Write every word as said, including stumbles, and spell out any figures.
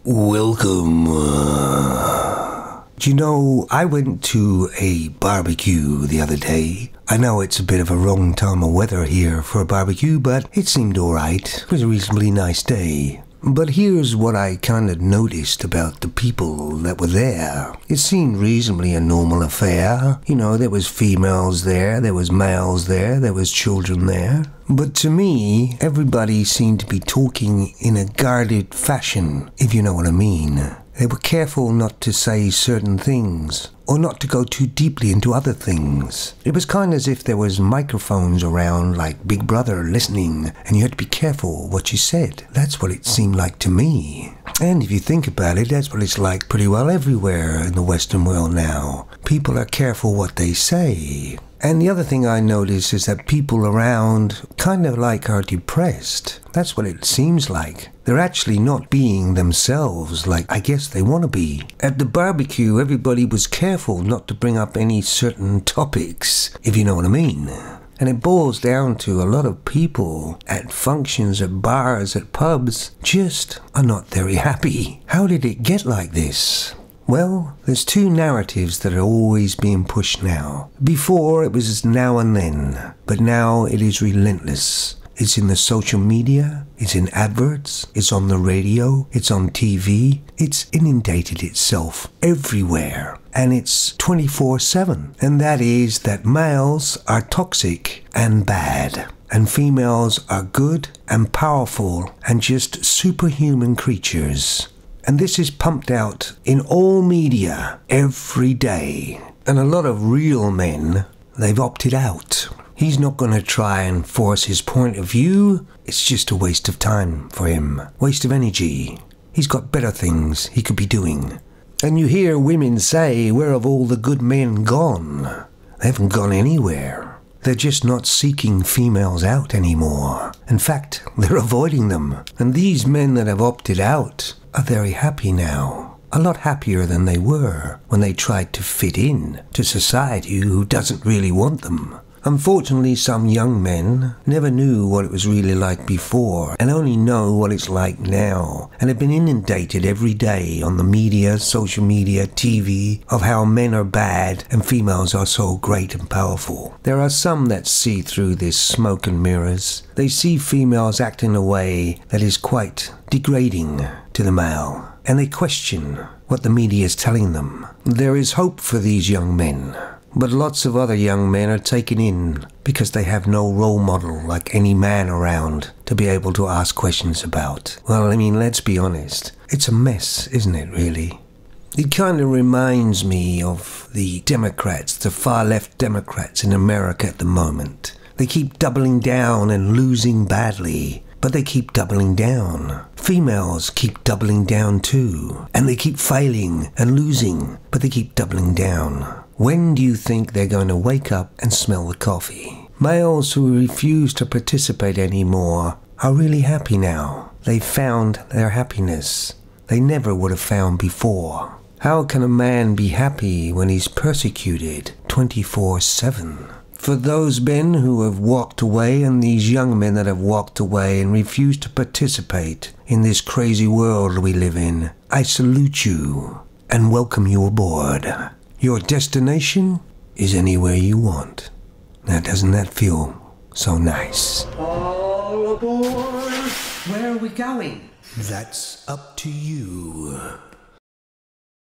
Welcome. Uh, you know, I went to a barbecue the other day. I know it's a bit of a wrong time of weather here for a barbecue, but it seemed alright. It was a reasonably nice day. But here's what I kind of noticed about the people that were there. It seemed reasonably a normal affair. You know, there was females there, there was males there, there was children there. But to me, everybody seemed to be talking in a guarded fashion, if you know what I mean. They were careful not to say certain things, or not to go too deeply into other things. It was kind of as if there was microphones around like Big Brother listening, and you had to be careful what you said. That's what it seemed like to me. And if you think about it, that's what it's like pretty well everywhere in the Western world now. People are careful what they say. And the other thing I notice is that people around kind of like are depressed. That's what it seems like. They're actually not being themselves like I guess they want to be. At the barbecue, everybody was careful not to bring up any certain topics, if you know what I mean. And it boils down to a lot of people at functions, at bars, at pubs, just are not very happy. How did it get like this? Well, there's two narratives that are always being pushed now. Before, it was now and then, but now it is relentless. It's in the social media, it's in adverts, it's on the radio, it's on T V, it's inundated itself everywhere. And it's twenty-four seven. And that is that males are toxic and bad. And females are good and powerful and just superhuman creatures. And this is pumped out in all media every day. And a lot of real men, they've opted out. He's not going to try and force his point of view. It's just a waste of time for him. Waste of energy. He's got better things he could be doing. And you hear women say, where have all the good men gone? They haven't gone anywhere. They're just not seeking females out anymore. In fact, they're avoiding them. And these men that have opted out are very happy now. A lot happier than they were when they tried to fit in to society who doesn't really want them. Unfortunately, some young men never knew what it was really like before and only know what it's like now, and have been inundated every day on the media, social media, T V, of how men are bad and females are so great and powerful. There are some that see through this smoke and mirrors. They see females act in a way that is quite degrading to the male, and they question what the media is telling them. There is hope for these young men. But lots of other young men are taken in because they have no role model like any man around to be able to ask questions about. Well, I mean, let's be honest. It's a mess, isn't it, really? It kind of reminds me of the Democrats, the far-left Democrats in America at the moment. They keep doubling down and losing badly, but they keep doubling down. Females keep doubling down too, and they keep failing and losing, but they keep doubling down. When do you think they're going to wake up and smell the coffee? Males who refuse to participate anymore are really happy now. They've found their happiness they never would have found before. How can a man be happy when he's persecuted twenty-four seven? For those men who have walked away and these young men that have walked away and refused to participate in this crazy world we live in, I salute you and welcome you aboard. Your destination is anywhere you want. Now, doesn't that feel so nice? All aboard! Where are we going? That's up to you.